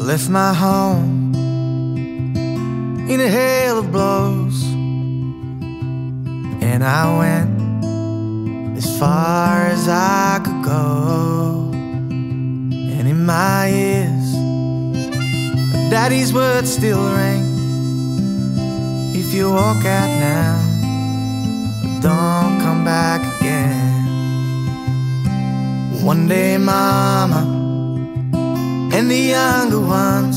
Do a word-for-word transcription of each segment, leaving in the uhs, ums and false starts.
left my home in a hail of blows, and I went as far as I could go. And in my ears, Daddy's words still ring: if you walk out now, don't come back again. One day Mama and the younger ones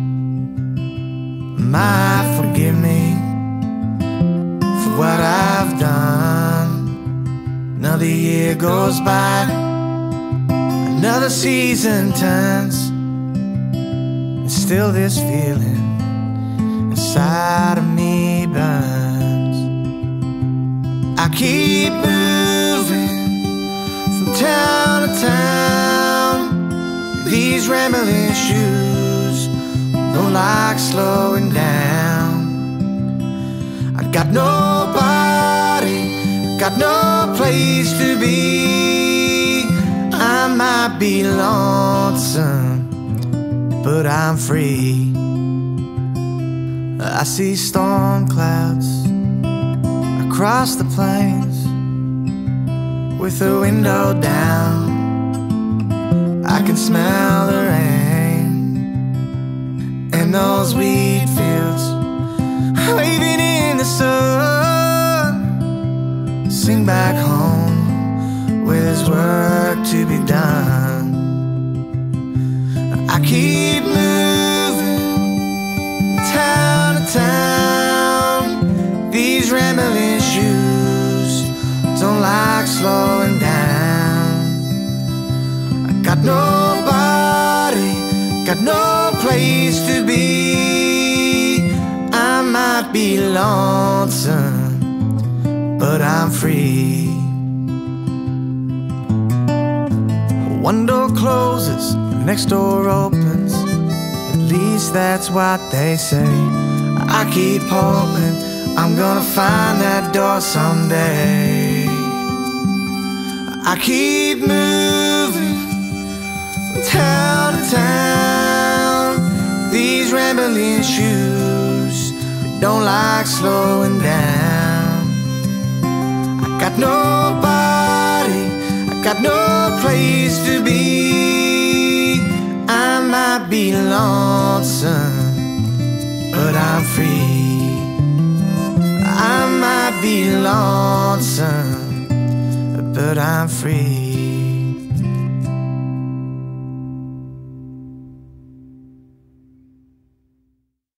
might forgive me for what I've done. Another year goes by, another season turns, and still this feeling inside of me burns. I keep moving from town to town, these rambling shoes don't like slowing down. I got nobody, got no place to be. I might be lonesome, but I'm free. I see storm clouds across the plains with the window down. I can smell the rain and those wheat fields waving in the sun. Sing back home where there's work to be done. I keep moving town to town, these rambling shoes don't like slowing down. I got nobody, got no place to be. I might be lonesome, but I'm free. One door closes, the next door opens, at least that's what they say. I keep hoping I'm gonna find that door someday. I keep moving from town to town, these rambling shoes don't like slowing down. I got nobody, I got no place to be. I might be lonesome, but I'm free. I might be lonesome, but I'm free.